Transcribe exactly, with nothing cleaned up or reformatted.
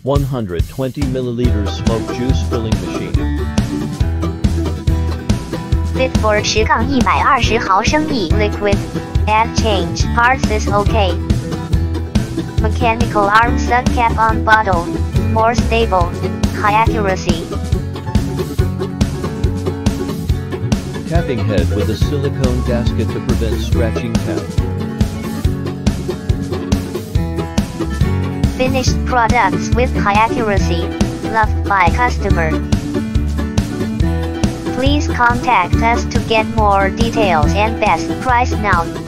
one hundred twenty milliliters smoke juice filling machine. Fit for ten one twenty毫升 e-liquid. Add change parts is okay. Mechanical arm sun cap on bottle. More stable. High accuracy. Capping head with a silicone gasket to prevent scratching cap. Finished products with high accuracy. Loved by customer. Please contact us to get more details and best price now.